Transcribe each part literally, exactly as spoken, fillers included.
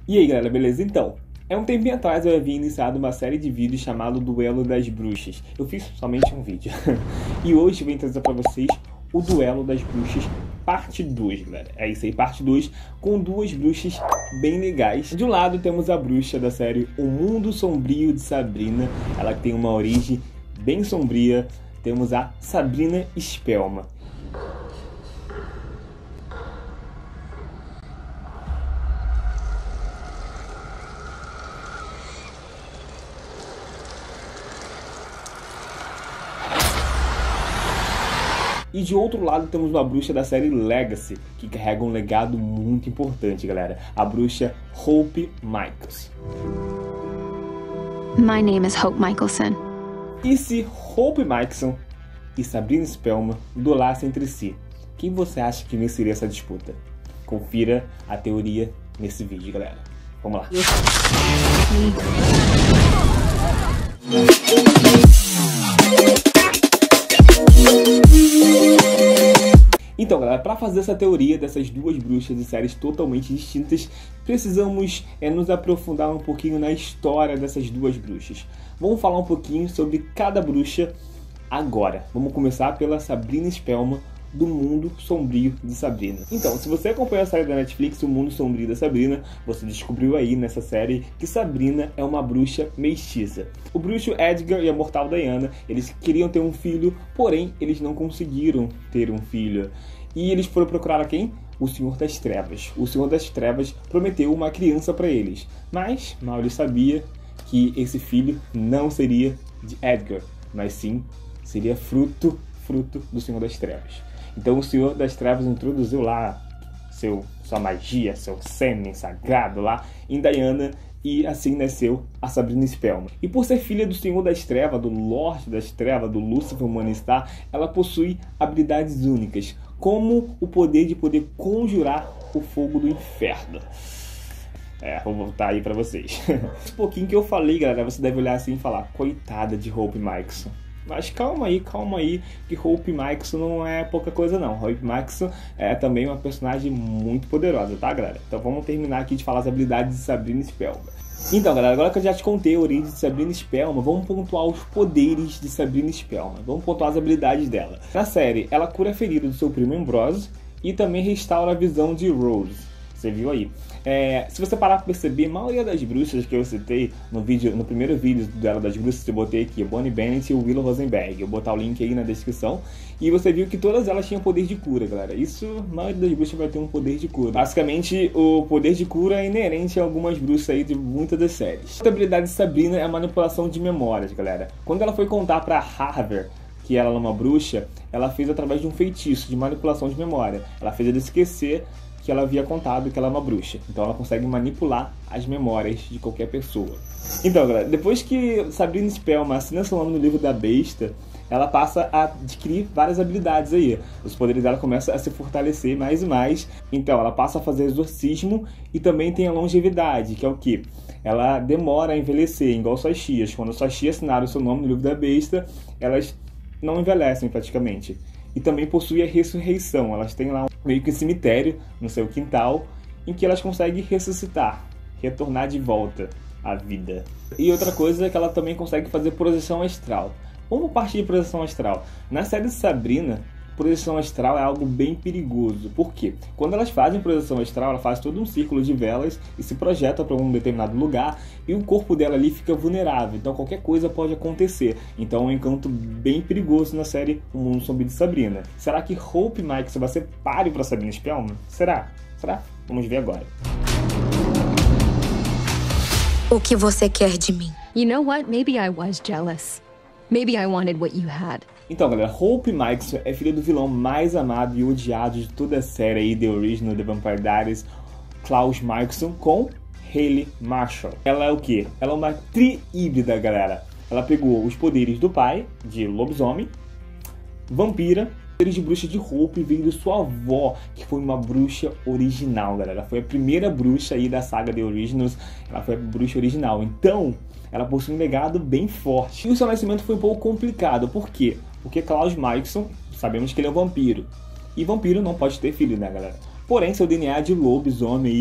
E aí galera, beleza? Então, é um tempinho atrás eu havia iniciado uma série de vídeos chamado Duelo das Bruxas. Eu fiz somente um vídeo. E hoje eu venho trazer pra vocês o Duelo das Bruxas parte dois, galera. É isso aí, parte dois, com duas bruxas bem legais. De um lado temos a bruxa da série O Mundo Sombrio de Sabrina. Ela tem uma origem bem sombria. Temos a Sabrina Spellman. E de outro lado temos uma bruxa da série Legacy, que carrega um legado muito importante, galera. A bruxa Hope Michelson. My name is Hope Michelson. E se Hope Michelson e Sabrina Spellman duelassem entre si, quem você acha que venceria essa disputa? Confira a teoria nesse vídeo, galera. Vamos lá. Então, galera, para fazer essa teoria dessas duas bruxas de séries totalmente distintas, precisamos é, nos aprofundar um pouquinho na história dessas duas bruxas. Vamos falar um pouquinho sobre cada bruxa agora. Vamos começar pela Sabrina Spellman, do Mundo Sombrio de Sabrina. Então, se você acompanha a série da Netflix, O Mundo Sombrio da Sabrina, você descobriu aí nessa série que Sabrina é uma bruxa mestiça. O bruxo Edgar e a mortal Diana, eles queriam ter um filho, porém eles não conseguiram ter um filho. E eles foram procurar a quem? O Senhor das Trevas. O Senhor das Trevas prometeu uma criança para eles, mas mal ele sabia que esse filho não seria de Edgar, mas sim seria fruto, fruto do Senhor das Trevas. Então o Senhor das Trevas introduziu lá seu, sua magia, seu sêmen sagrado lá em Diana, e assim nasceu a Sabrina Spellman. E por ser filha do Senhor das Trevas, do Lorde das Trevas, do Lúcifer Morningstar, ela possui habilidades únicas, como o poder de poder conjurar o fogo do inferno. É, vou voltar aí pra vocês. Esse pouquinho que eu falei, galera, você deve olhar assim e falar, coitada de Hope Michelson. Mas calma aí, calma aí, que Hope Michelson não é pouca coisa não. Hope Michelson é também uma personagem muito poderosa, tá, galera? Então vamos terminar aqui de falar as habilidades de Sabrina Spellman. Então, galera, agora que eu já te contei a origem de Sabrina Spellman, vamos pontuar os poderes de Sabrina Spellman. Vamos pontuar as habilidades dela. Na série, ela cura a ferida do seu primo Ambrose e também restaura a visão de Rose. Você viu aí? É, se você parar para perceber, a maioria das bruxas que eu citei no vídeo, no primeiro vídeo dela das bruxas, eu botei aqui a Bonnie Bennett e o Willow Rosenberg. Eu vou botar o link aí na descrição. E você viu que todas elas tinham poder de cura, galera. Isso, a maioria das bruxas vai ter um poder de cura. Basicamente, o poder de cura é inerente a algumas bruxas aí de muitas das séries. Outra habilidade de Sabrina é a manipulação de memórias, galera. Quando ela foi contar para Harvey que ela é uma bruxa, ela fez através de um feitiço de manipulação de memória. Ela fez ele esquecer que ela havia contado que ela é uma bruxa. Então ela consegue manipular as memórias de qualquer pessoa. Então, galera, depois que Sabrina Spellman assina seu nome no livro da besta, ela passa a adquirir várias habilidades aí. Os poderes dela começam a se fortalecer mais e mais. Então ela passa a fazer exorcismo e também tem a longevidade, que é o quê? Ela demora a envelhecer, igual suas tias. Quando suas tias assinaram o seu nome no livro da besta, elas não envelhecem praticamente. E também possui a ressurreição. Elas têm lá meio que um cemitério no seu quintal, em que elas conseguem ressuscitar, retornar de volta à vida. E outra coisa é que ela também consegue fazer projeção astral. Vamos partir de projeção astral. Na série de Sabrina, projeção astral é algo bem perigoso. Por quê? Quando elas fazem projeção astral, ela faz todo um círculo de velas e se projeta para um determinado lugar e o corpo dela ali fica vulnerável. Então qualquer coisa pode acontecer. Então é um encanto bem perigoso na série O Mundo Sombrio de Sabrina. Será que Hope Michelson vai ser páreo para Sabrina Spellman? Será? Será? Vamos ver agora. O que você quer de mim? You know what? Maybe I was jealous. Maybe I wanted what you had. Então, galera, Hope Michelson é filha do vilão mais amado e odiado de toda a série aí, The Original, The Vampire Diaries, Klaus Michelson, com Hayley Marshall. Ela é o quê? Ela é uma tri-híbrida, galera. Ela pegou os poderes do pai, de lobisomem, vampira, poderes de bruxa de Hope veio de sua avó, que foi uma bruxa original, galera. Foi a primeira bruxa aí da saga The Originals, ela foi a bruxa original. Então, ela possui um legado bem forte. E o seu nascimento foi um pouco complicado. Por quê? Porque Klaus Michelson, sabemos que ele é um vampiro. E vampiro não pode ter filho, né, galera? Porém, seu D N A de lobisomem aí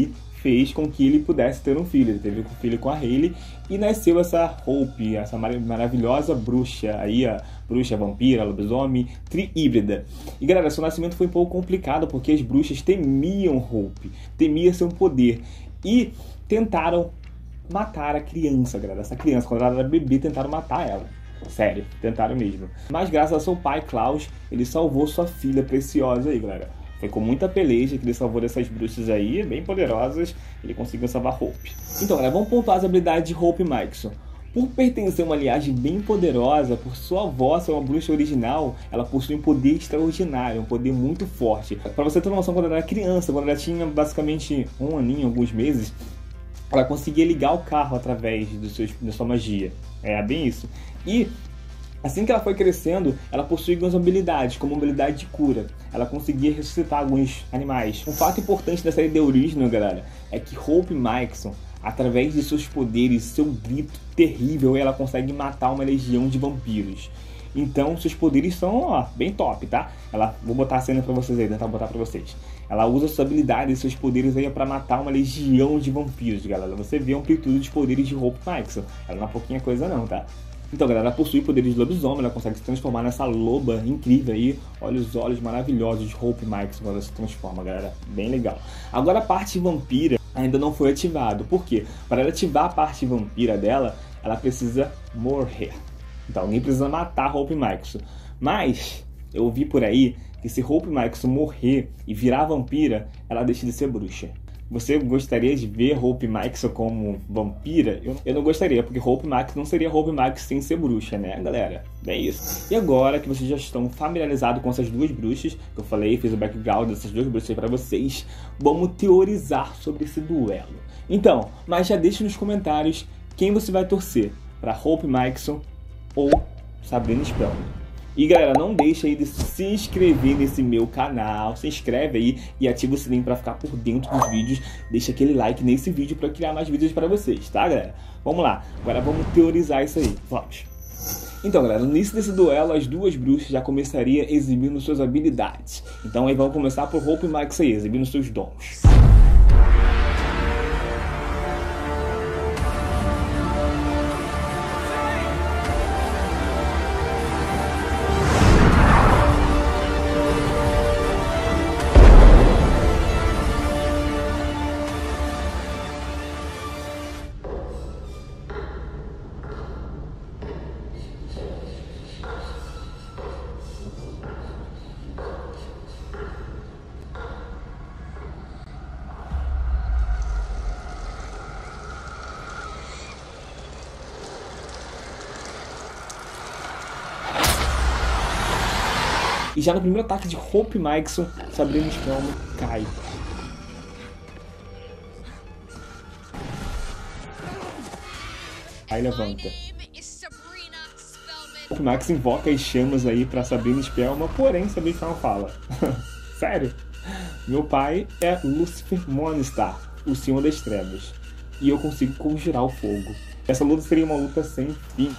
fez com que ele pudesse ter um filho. Ele teve um filho com a Hayley e nasceu essa Hope, essa mar maravilhosa bruxa aí, a bruxa, vampira, lobisomem, tri-híbrida. E galera, seu nascimento foi um pouco complicado porque as bruxas temiam Hope, temiam seu poder e tentaram matar a criança, galera. Essa criança, quando ela era bebê, tentaram matar ela. Sério, tentaram mesmo. Mas graças ao seu pai, Klaus, ele salvou sua filha preciosa aí, galera. Foi com muita peleja que ele salvou dessas bruxas aí, bem poderosas, ele conseguiu salvar Hope. Então, galera, vamos pontuar as habilidades de Hope Mikeson. Por pertencer a uma linhagem bem poderosa, por sua avó ser uma bruxa original, ela possui um poder extraordinário, um poder muito forte. Pra você ter uma noção, quando ela era criança, quando ela tinha basicamente um aninho, alguns meses, ela conseguia ligar o carro através do seu, da sua magia. É bem isso. E assim que ela foi crescendo, ela possui algumas habilidades, como habilidade de cura. Ela conseguia ressuscitar alguns animais. Um fato importante dessa ideia original, galera, é que Hope Mikeson, através de seus poderes, seu grito terrível, ela consegue matar uma legião de vampiros. Então, seus poderes são, ó, bem top, tá? Ela, vou botar a cena pra vocês aí, tentar botar pra vocês. Ela usa suas habilidades e seus poderes aí pra matar uma legião de vampiros, galera. Você vê a amplitude dos poderes de Hope Mikeson. Ela não é pouquinha coisa não, tá? Então, galera, ela possui poderes de lobisomem, ela consegue se transformar nessa loba incrível aí. Olha os olhos maravilhosos de Hope Mikeson quando ela se transforma, galera. Bem legal. Agora, a parte vampira ainda não foi ativado. Por quê? Para ela ativar a parte vampira dela, ela precisa morrer. Então, alguém precisa matar Hope Mikeson. Mas, eu vi por aí que se Hope Mikeson morrer e virar vampira, ela deixa de ser bruxa. Você gostaria de ver Hope Mikeson como vampira? Eu, eu não gostaria, porque Hope Mikeson não seria Hope Mikeson sem ser bruxa, né, galera? Bem isso. E agora que vocês já estão familiarizados com essas duas bruxas, que eu falei, fiz o background dessas duas bruxas para vocês, vamos teorizar sobre esse duelo. Então, mas já deixe nos comentários quem você vai torcer, para Hope Mikeson ou Sabrina Spellman. E galera, não deixa aí de se inscrever nesse meu canal, se inscreve aí e ativa o sininho para ficar por dentro dos vídeos. Deixa aquele like nesse vídeo para criar mais vídeos para vocês, tá galera? Vamos lá, agora vamos teorizar isso aí, vamos. Então galera, no início desse duelo, as duas bruxas já começariam exibindo suas habilidades. Então aí vamos começar por Hope Mikeson aí, exibindo seus dons. E já no primeiro ataque de Hope Mikeson, Sabrina Spellman cai. Aí levanta. Hope Mikeson invoca as chamas aí pra Sabrina Spellman, porém Sabrina Spellman fala: sério? Meu pai é Lucifer Morningstar, o Senhor das Trevas, e eu consigo conjurar o fogo. Essa luta seria uma luta sem fim.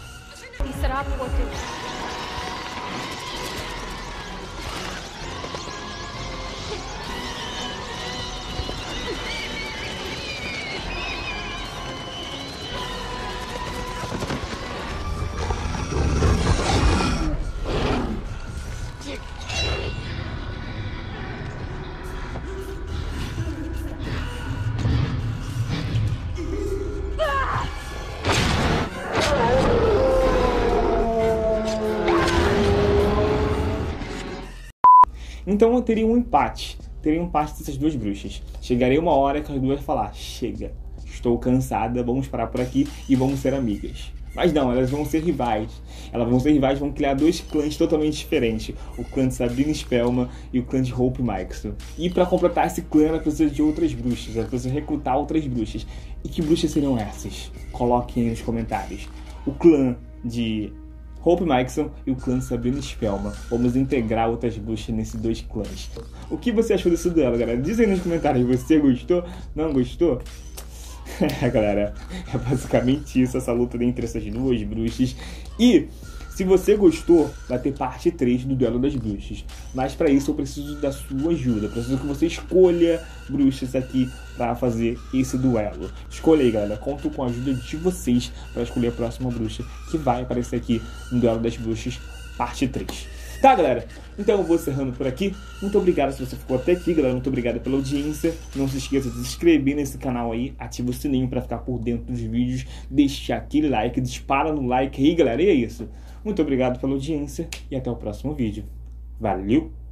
Então eu teria um empate, teria um empate dessas duas bruxas. Chegaria uma hora que as duas falar: chega, estou cansada, vamos parar por aqui e vamos ser amigas. Mas não, elas vão ser rivais. Elas vão ser rivais, vão criar dois clãs totalmente diferentes. O clã de Sabrina Spellman e o clã de Hope Mikeson. E para completar esse clã, ela precisa de outras bruxas. Ela precisa recrutar outras bruxas. E que bruxas seriam essas? Coloquem aí nos comentários. O clã de Hope Mikeson e o clã de Sabrina Spellman. Vamos integrar outras bruxas nesses dois clãs. O que você achou desse duelo, galera? Diz aí nos comentários. Você gostou? Não gostou? É, galera, é basicamente isso, essa luta entre essas duas bruxas. E Se você gostou, vai ter parte três do Duelo das Bruxas. Mas para isso eu preciso da sua ajuda. Preciso que você escolha bruxas aqui para fazer esse duelo. Escolha aí, galera. Conto com a ajuda de vocês para escolher a próxima bruxa que vai aparecer aqui no Duelo das Bruxas, parte três. Tá, galera? Então eu vou encerrando por aqui. Muito obrigado se você ficou até aqui, galera. Muito obrigado pela audiência. Não se esqueça de se inscrever nesse canal aí. Ativa o sininho para ficar por dentro dos vídeos. Deixa aquele like, dispara no like aí, galera. E é isso. Muito obrigado pela audiência e até o próximo vídeo. Valeu!